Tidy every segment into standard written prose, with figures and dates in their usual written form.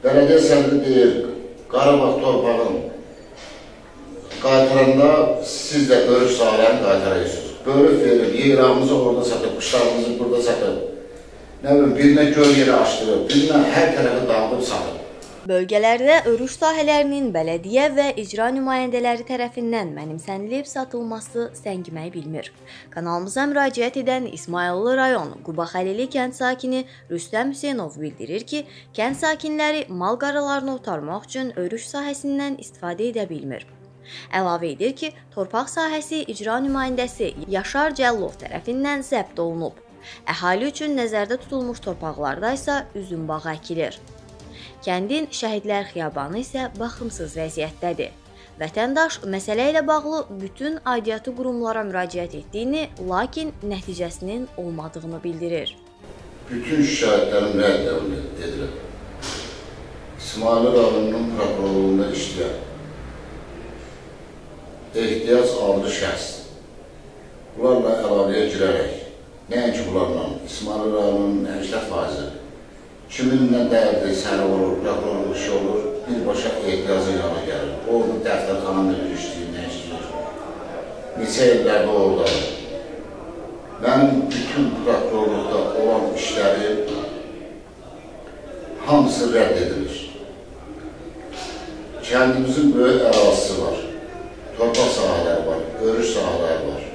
Belediye sədri deyir, Qarabağ torpağın qaytaranda siz də bölük sahələrini qaytarıyorsunuz. Bölük verib, yeğrağımızı orada satıb, qışlarımızı burada satıb, nə bilim, birinə göl yeri açdırıb, birinə hər tərəfi dağılıb satıb. Bölgələrdə örüş sahələrinin bələdiyyə və icra nümayəndələri tərəfindən mənimsənilib satılması səngimək bilmir. Kanalımıza müraciət edən İsmayıllı rayon Quba Xəlili kənd sakini Rüstəm Hüseynov bildirir ki, kənd sakinləri mal qaralarını otarmaq üçün örüş sahəsindən istifadə edə bilmir. Əlavə edir ki, torpaq sahəsi icra nümayəndəsi Yaşar Cəllov tərəfindən zəbt olunub. Əhali üçün nəzərdə tutulmuş torpaqlarda isə üzüm bağı əkilir. Kəndin Şəhidlər Xiyabanı isə baxımsız vəziyyətdədir. Vətəndaş məsələ ilə bağlı bütün aidiyyatı qurumlara müraciət etdiyini, lakin nəticəsinin olmadığını bildirir. Bütün şikayətlərim rədd edilib. İsmayıllı rayonunun prokurorluğunda işləyər. Ehtiyac aldığı şəxs. Bunlarla əlavəyə girərək, nəinki bunlarla, İsmayıllı rayonunun əməkdar faizi, kiminlə dəyərli sərə olur, prokurorluq işi olur, birbaşa ehtiyacı yana gəlir. Orada dəftərxana müdür işləyir, nə işləyir? Neçə illərdə oradadır. Mənim bütün prokurorluqda olan işləri hamısı rədd edilir. Kəndimizin böyük ərazisi var. Torpaq sahələri var, örüş sahələri var.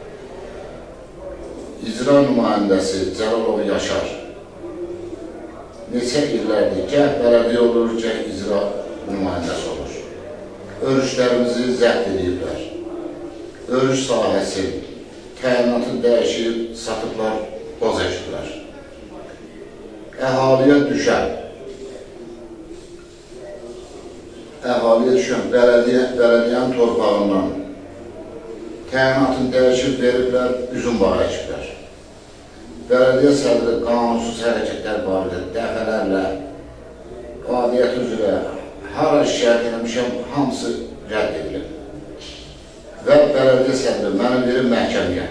İcra nümayəndəsi Cəlalov Yaşar neçə illərdir gəh bələdiyyə olur, gəh icra nümayəndəsi olur. Örüşlərimizi zəbt ediblər. Örüş sahəsi təyinatı dəyişib, satıblar, boz əkiblər. Əhaliyə düşən bələdiyyənin torpağından təyinatını dəyişib veriblər, üzüm bağı əkiblər. Bələdiyyə sədri qanunsuz hərəkətlər barədə dəfələrlə, adiyyəti üzrə, hara şikayət eləmişəm, hamısı rədd edilib. Və bələdiyyə sədri məni verir məhkəməyə.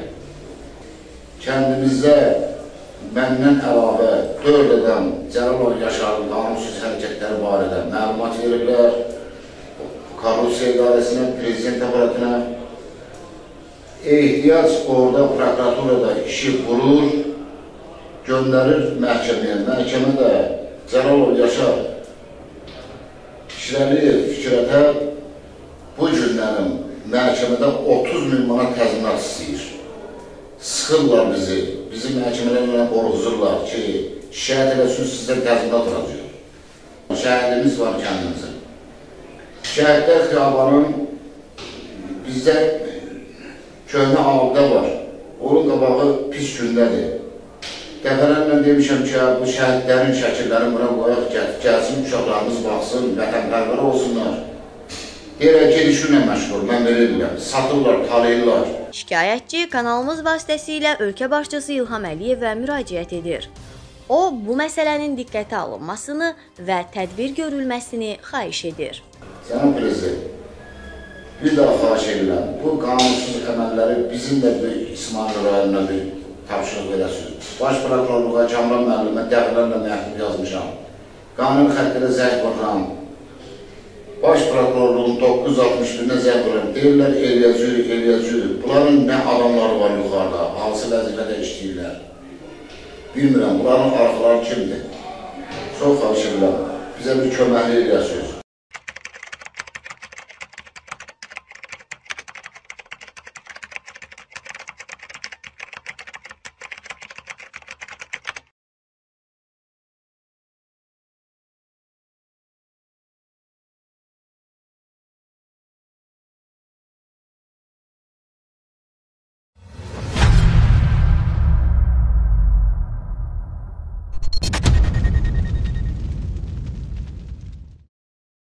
Kəndimizdə məndən əlavə 4 adam Cəlalov Yaşarın qanunsuz hərəkətləri barədə məlumat veriblər. Korrupsiya idarəsinə, prezident aparatına. Ehtiyac orada prokuraturada işi qurur, göndərir məhkəməyə. Məhkəmə də Cəlalov Yaşar kişiləri fikrətə bu günlərim məhkəmədə 30.000 manat təzminat istəyir. Sıxırlar bizi, bizi məhkəmələrlə qorxuzurlar ki, şikayət eləsin sizdən təzminat olacaq. Şəhidimiz var kəndimizin. Şəhidlər Xiyabanın bizdə köhnə abidə var. Onun qabağı pis gündədir. Dəfələrlə demişəm ki, bu şəhidlərin şəkillərini buna qoyaq, gəlsin, uşaqlarımız baxsın, vətənpərvər olsunlar. Deyirək ki, işinlə məşğul, mən verirlər, satırlar, talayırlar. Şikayətçi kanalımız vasitəsilə ölkə başçısı İlham Əliyevə müraciət edir. O, bu məsələnin diqqətə alınmasını və tədbir görülməsini xahiş edir. Cənab Prezident, bir daha xahiş edirəm, bu qanunsuz əməlləri bizim də İsmayıllı rayonuna bir tapşırıq verəsiniz. Baş prokurorluğa, Kamran müəllimə dəfələrlə məktub yazmışam. Qanun xəttilə zəng vururam. Baş prokurorluğun 961-nə zəng vururam. Deyirlər, eləyəcək. Bunların nə adamları var yuxarıda, hansı vəzifədə işləyirlər. Bilmirəm, bunların arxaları kimdir? Çox xahiş edirəm, bizə bir köməkli eləyəsiniz.